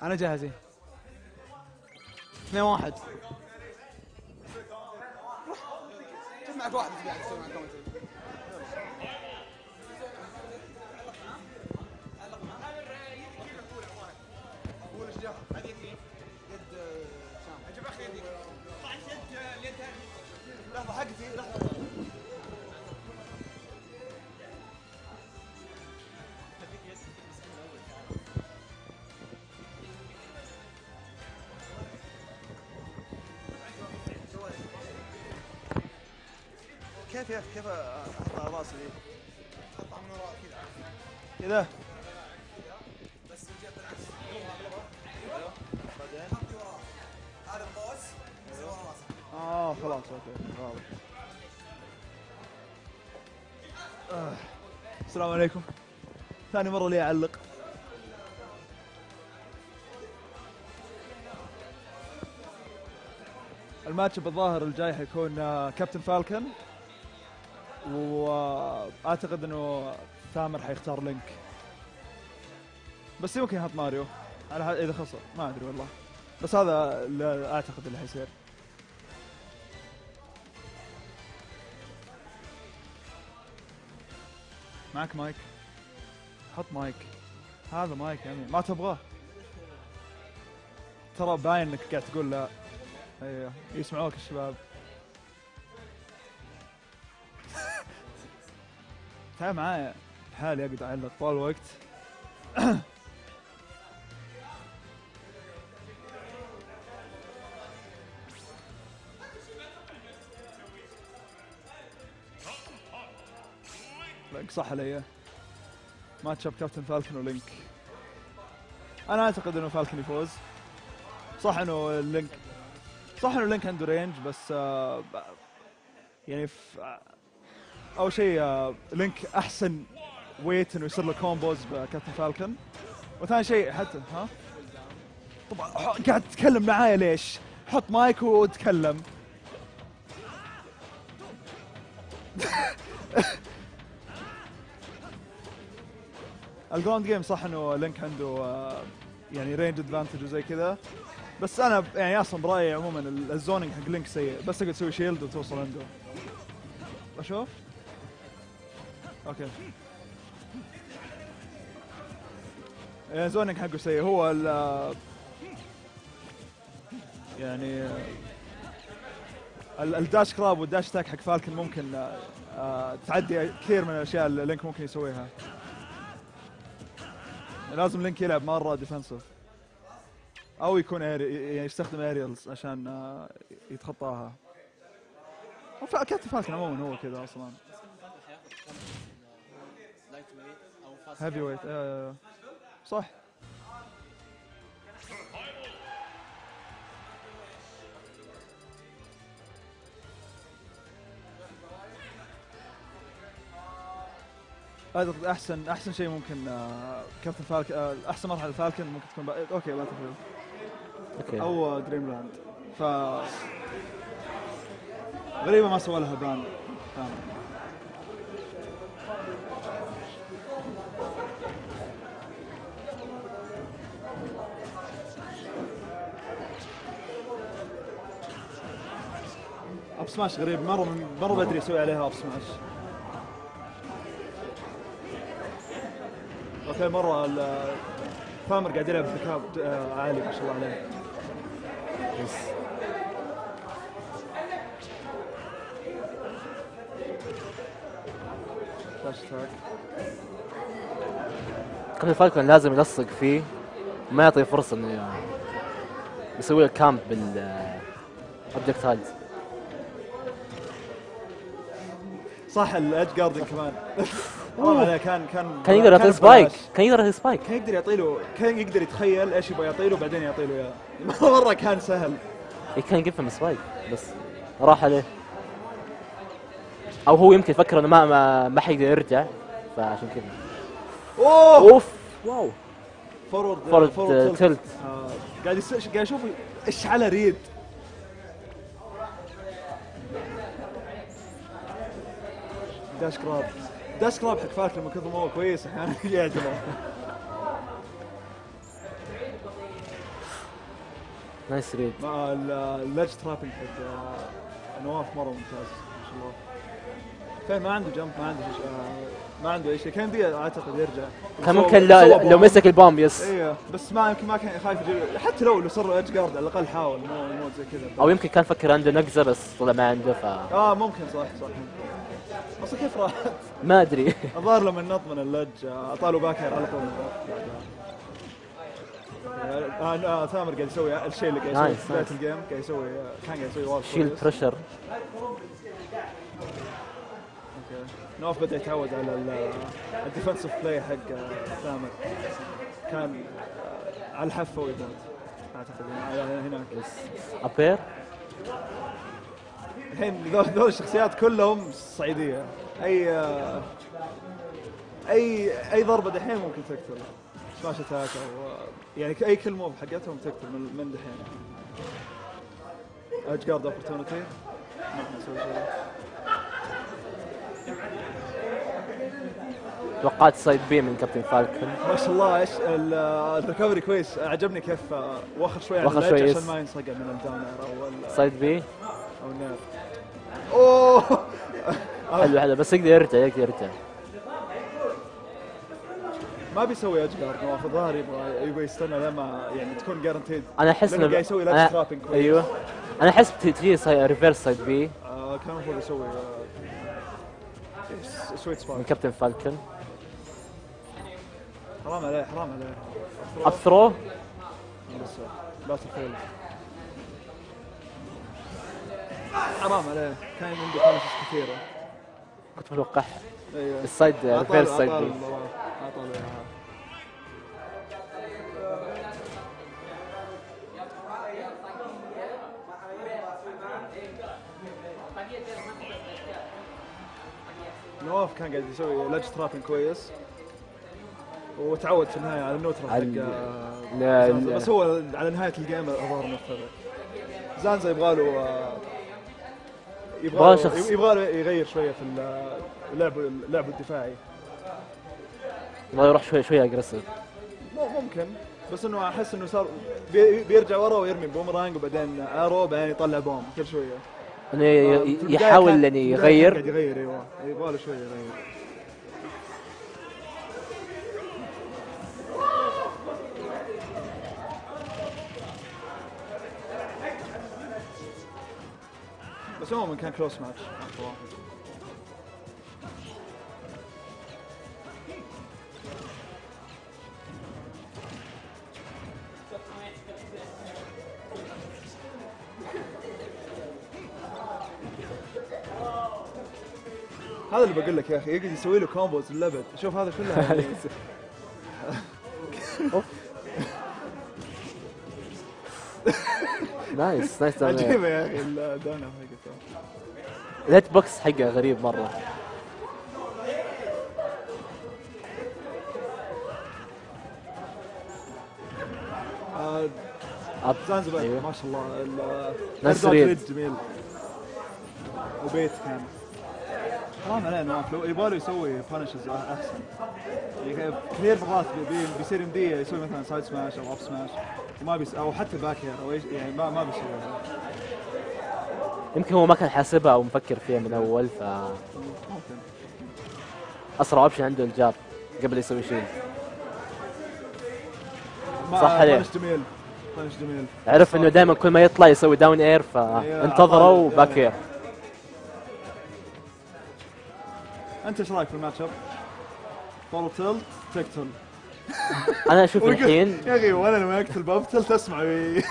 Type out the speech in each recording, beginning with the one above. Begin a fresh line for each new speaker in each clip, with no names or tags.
انا جاهز. 2-1. شوف معك واحد قاعد يسوي معك كومنتري. قول ايش جاب هذيك يد شام اجيب اخي يديك طلع يد لحظه حقتي لحظه. كيف احط على راسي ذي؟ احطها من وراء كذا بس جهه العكس. ايوه بعدين حطي وراه هذا القوس ورا راسك. خلاص اوكي واضح. السلام عليكم. ثاني مره لي اعلق. الماتش بالظاهر الجاي حيكون كابتن فالكن، واعتقد انه ثامر حيختار لينك، بس يمكن يحط ماريو على اذا خسر، ما ادري والله، بس هذا اللي اعتقد اللي حيصير. معك مايك؟ حط مايك. هذا مايك يعني ما تبغاه؟ ترى باين انك قاعد تقول لا. ايوه يسمعوك الشباب. تعال معايا حالي اقعد اعلق طول الوقت. لينك صح علي. ماتش اب كابتن فالكن ولينك. انا اعتقد انه فالكن يفوز. صح انه لينك عنده رينج، بس يعني اول شيء لينك احسن ويت انه يصير له كومبوز بكابتن فالكن، وثاني شيء حتى طبعا قاعد تتكلم معايا ليش؟ حط مايك وتكلم. الجراوند جيم صح انه لينك عنده يعني رينج ادفانتج وزي كذا، بس انا يعني اصلا برايي عموما الزونينج حق لينك سيء، بس تقدر تسوي شيلد وتوصل عنده. اشوف اوكي يعني الزونينج حقه سيء. هو يعني الداش كراب والداش تاك حق فالكن ممكن تعدي كثير من الاشياء اللي لينك ممكن يسويها. لازم لينك يلعب مره ديفنسيف او يكون يعني يستخدم اريالز عشان يتخطاها. كابتن فالكن عموما هو كذا اصلا هيفي ويت. صح. اعتقد احسن شيء ممكن كابتن فالكن، احسن مرحله فالكن ممكن تكون اوكي باتل فيلد او دريم لاند. ف غريبه ما سوى لها بان. اب سماش غريب مره بدري يسوي عليها اب سماش. اوكي مره ثامر قاعد يلعب بذكاء عالي ما شاء الله عليه. يس هاشتاج
كابتن فالكون لازم يلصق فيه وما يعطي فرصه انه يسوي له كامب بالبروجكتايلز.
صح الادج جاردن كمان. والله كان
يقدر يعطي سبايك. كان
يقدر يتخيل ايش يبغى يعطي له بعدين يعطي له اياه. مره كان سهل.
كان يقفل سبايك بس راح عليه، او هو يمكن يفكر انه ما حيقدر يرجع فعشان كذا. اوف واو فورورد تلت.
قاعد اشوف ايش على ريد. داش كراب حق فالكن من كثر ما هو كويس احيانا يعجبه.
نايس ريد.
مع الليدج ترابينج حق نواف مره ممتاز ما شاء الله. كان ما عنده جمب، ما عنده ما عنده اي شيء. كان دي اعتقد يرجع،
كان ممكن لو مسك البوم يس.
ايوه بس ما يمكن ما كان خايف يجيب، حتى لو صار ايدج جارد على الاقل حاول، مو زي كذا.
او يمكن كان فكر عنده نقزه بس طلع ما عنده
ممكن صح. اصلا كيف راحت؟
ما ادري.
الظاهر لما نط من اللج طالوا باكر على طول. ثامر قاعد يسوي الشيء اللي قاعد يسوي في بداية الجيم، قاعد يسوي وارد
شيل بريشر.
نواف بدأ يتعود على الديفنسيف بلاي حق ثامر، كان على الحافة ويموت اعتقد على هناك.
ابير
الحين ذول الشخصيات كلهم صعيدية، اي ضربة دحين ممكن تقتل، سماش اتاك او يعني اي كل موف حقتهم تقتل من دحين. ايدج جارد اوبورتونيتي ممكن نسوي شيء.
توقعت سايد بي من كابتن فالكون.
ما شاء الله ايش الريكفري كويس، عجبني كيف وخر شوي عن الليدج عشان ما ينصقع من الداونر او
سايد بي
او النير. اوه
حلو بس يقدر يرجع.
ما بيسوي ايدج جارد نواف، الظاهر يبغى يستنى لما يعني تكون جارنتيد.
انا احس انه
قاعد يسوي ليدج ترابينج كويس.
ايوه انا احس تجي ريفيرس سايد بي.
كان المفروض يسوي سويت سبوت
من كابتن فالكون.
حرام عليه
الثرو
باتل فيل. حرام عليه، كان عنده بانشز كثيره
كنت متوقعها.
ايوه
السايد ريفيرس سايد بي.
عطاله نواف كان قاعد يسوي ليدج ترابينج كويس، وتعود في النهايه على النوترال حق بس هو على نهايه الجيم الظاهر مختلف. زانزا يبغاله يغير شويه في اللعب الدفاعي،
يبغى يروح شوي اجريسيف.
ممكن بس انه احس انه صار بيرجع ورا ويرمي بومرانج وبعدين ارو بعدين يطلع بوم كل شويه.
انه يحاول يعني يغير.
ايوه يبغى له شويه يغير. بس عموما كان كلوس ماتش. هذا اللي بقول لك يا اخي، يقعد يسوي له كومبوز للابد. شوف هذا كله يعني
نايس
عجيبه يا اخي الدانا حقته.
الهيت بوكس حقه غريب مره.
زانزبار
أيوه.
ما شاء الله
نسريد
جميل وبيت كان. حرام عليه نواف، لو يبغى يسوي بانشز احسن. يعني كثير مرات بيصير يمديه يسوي مثلا سايد سماش او اب سماش وما او حتى باك هير او ايش، يعني ما بيسويها.
يمكن هو ما كان حاسبها او مفكر فيها من اول، ف
ممكن
اسرع اوبشن عنده الجاب قبل يسوي شيء.
صح عليه. بانش جميل.
عرف انه دائما كل ما يطلع يسوي داون اير، فانتظره وباك اير.
انت ايش رايك في الماتش اب؟ فولو تلت تقتل.
انا اشوف الحين
يا اخي وانا لما اقتل بابتل تسمع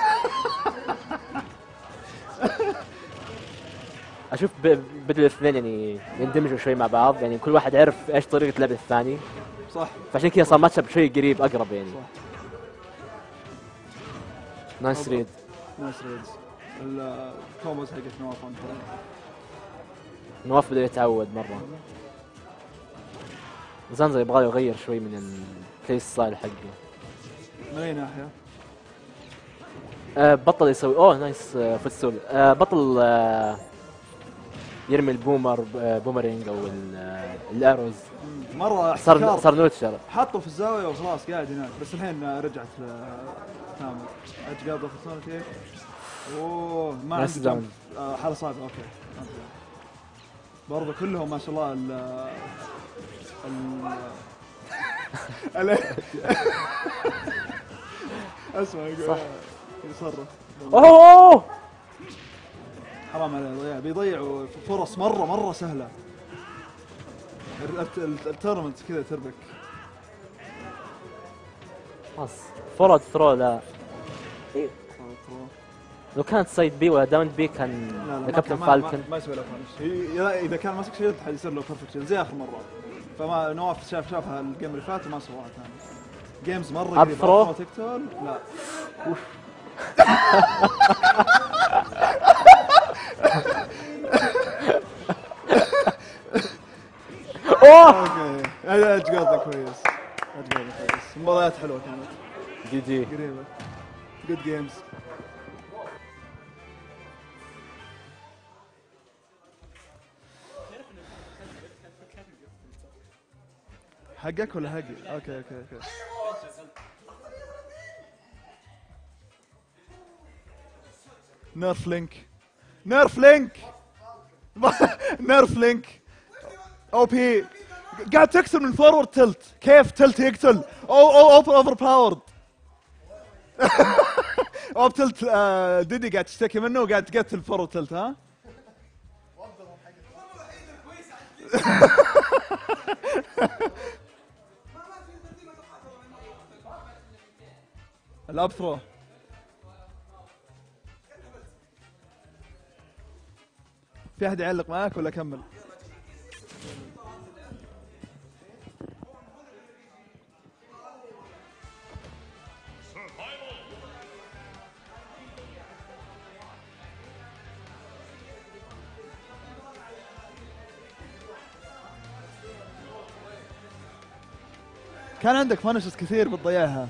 اشوف بدل الاثنين يعني يندمجوا شوي مع بعض، يعني كل واحد يعرف ايش طريقه لعب الثاني.
صح.
فعشان كذا صار ماتش اب شوي قريب اقرب يعني.
صح.
نايس ريد.
الكومبوز حقت نواف.
نواف بدا يتعود مره. زانزا يبغى يغير شوي من البلاي ستايل حقه.
من اي ناحيه؟
بطل يسوي نايس فوتسول. بطل يرمي بومرينج او الاروز.
مره
صار نوتشر.
حطه في الزاويه وخلاص قاعد هناك. بس الحين رجعت كامل. اتقاضى اوبورتونيتي. اوه ما عنده جمب. حاله صعبه. اوكي برضه كلهم ما شاء الله اسمع يصرف.
اوه
حرام عليه بيضيعوا فرص مره سهله. التورنمنت كذا تربك.
خلاص فورورد ثرو. لا لو كانت سايد بي ولا داون بي كان كابتن فالكن
ما يسوي له فانش. اذا كان ماسك شيلد حيصير له بيرفكت شيلد زي اخر مره. فما نواف شافها الجيم اللي فات وما سواها ثاني. جيمز مره قريبه تقتل. لا اوكي هذا اجقاضه كويس. مباريات حلوه كانت.
جي
قريبه. جود جيمز. حقك ولا حقي؟ اوكي نيرف لينك نيرف لينك او بي قاعد تكسر من فورورد تلت. كيف تلت يقتل؟ او اوفر باورد. او تلت. ديدي قاعد تشتكي منه وقاعد تقتل فورورد تلت. ها الاب ثرو. في احد يعلق معاك ولا اكمل؟ كان عندك فانشز كثير بتضيعها.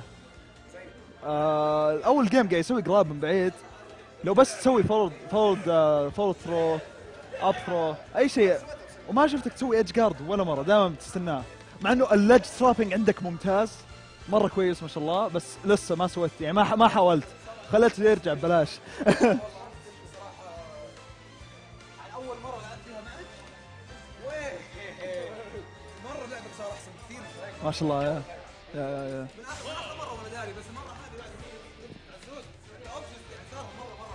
اول جيم قاعد يسوي جراب من بعيد. لو بس تسوي فورورد ثرو اب ثرو اي شيء. وما شفتك تسوي ايدج جارد ولا مره. دائما تستناه. مع انه اللج ثرابينج عندك ممتاز مره كويس ما شاء الله. بس لسه ما سويت يعني ما حاولت. خليته يرجع ببلاش.
اول مره لعبت فيها ماتش مره لعبك صار احسن كثير
ما شاء الله. يا
من اخر مره وانا داري. بس المره هذه بعد عزوز الاوبشنز يعني صار مره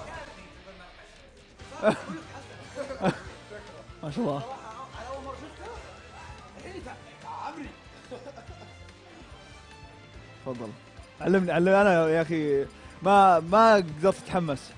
كويس.
ما شاء الله.
على اول مره شفتها الحين عمري.
تفضل علمني انا يا اخي. ما قدرت اتحمس.